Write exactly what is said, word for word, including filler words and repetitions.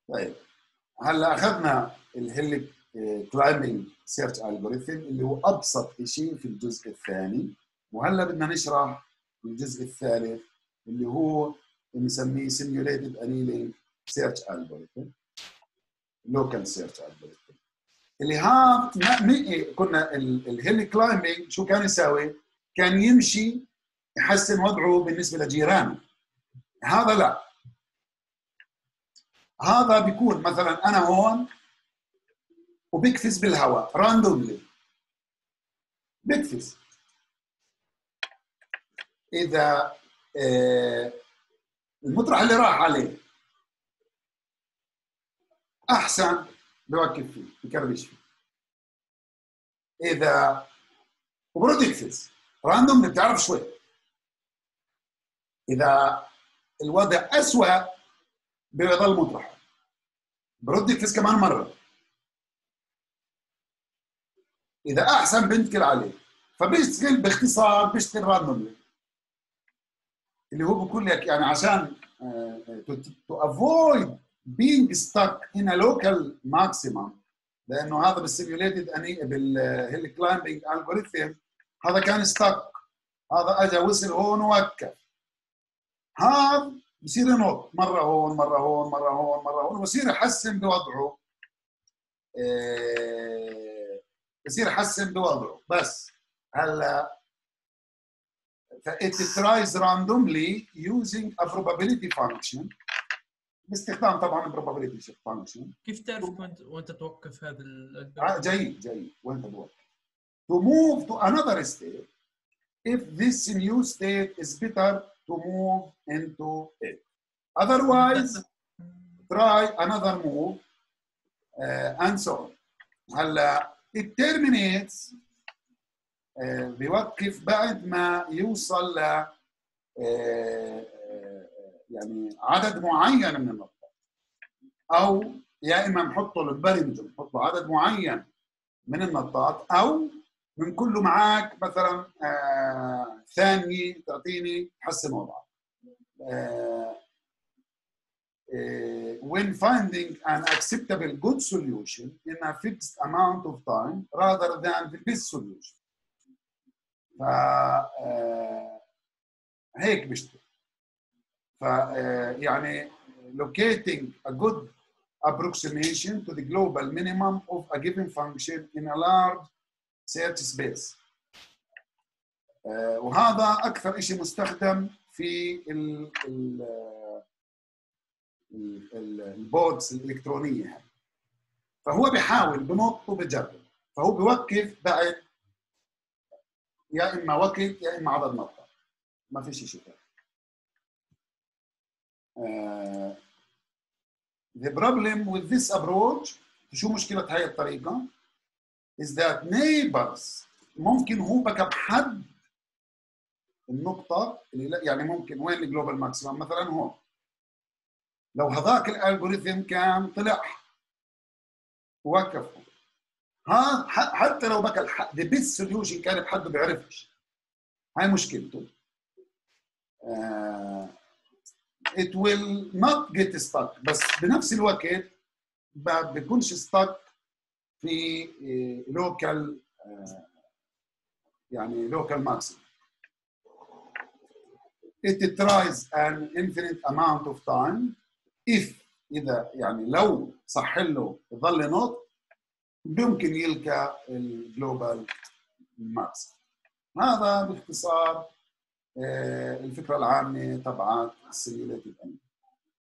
طيب هلا اخذنا الهيل كلايمبنج سيرش الجوريثم اللي هو ابسط شيء في الجزء الثاني، وهلا بدنا نشرح الجزء الثالث اللي هو بنسميه سيميوليتد انيلينج سيرش الجوريثم، لوكال سيرش الجوريثم. اللي ها كنا الهيل كلايمبنج شو كان يساوي؟ كان يمشي يحسن وضعه بالنسبه لجيرانه. هذا لا، هذا بيكون مثلا انا هون وبيقفز بالهواء راندوملي، بيقفز. اذا آه المطرح اللي راح عليه احسن بوقف فيه بكربش فيه. اذا وبرد يقفز راندوملي بتعرف شوي. اذا الوضع اسوء بيضل مطرح برد يقفز كمان مره. اذا احسن بنتكل عليه. فبيشتغل باختصار بيشتغل راندوملي، اللي هو بقول لك يعني عشان to avoid being stuck in a local maximum، لانه هذا بالسيميوليتد اني بالهيل كلايمبنج الجوريثم هذا كان ستك، هذا اجى وصل هون ووقف. هذا بصير ينط مره هون مره هون مره هون مره هون وبصير يحسن بوضعه، بصير يحسن بوضعه. بس هلا it tries randomly using a probability function، باستخدام طبعا probability function. كيف تعرف وانت وانت توقف هذا ال آه جيد جيد وانت توقف. To move to another state if this new state is better to move into it. Otherwise try another move uh, and so on. هلا it terminates uh, بيوقف بعد ما يوصل ل uh, يعني عدد معين من النقاط، او يا اما نحط له البرمج نحط له عدد معين من النقاط، او بنقول له معاك مثلا آه ثانيه تعطيني تحسن وضعك. آه آه when finding an acceptable good solution in a fixed amount of time rather than the best solution. ف آه هيك بيشتغل. ف يعني locating a good approximation to the global minimum of a given function in a large search space. وهذا أكثر شيء مستخدم في ال ال البودز الإلكترونية. فهو بيحاول بنط وبجرب، فهو بوقف بعد يا إما وقت يا إما عدد نقاط، ما في شيء ثاني. Uh, the problem with this approach، شو مشكلة هاي الطريقة؟ is that neighbors ممكن هو بقى بحد النقطة اللي يعني ممكن وين الجلوبال ماكسيمم مثلا هون. لو هذاك الالجوريثم كان طلع وقفه، ها حتى لو بقى the best solution كان بحد بيعرفش، هاي مشكلته. uh, it will not get stuck، بس بنفس الوقت ما بيكونش stuck في local يعني local maximum. It tries an infinite amount of time if إذا يعني لو صح له يظل ينط يمكن يلقى الجلوبال ماكسيمم. هذا باختصار الفكرة العامة تبعت السيميوليتد انيلينج.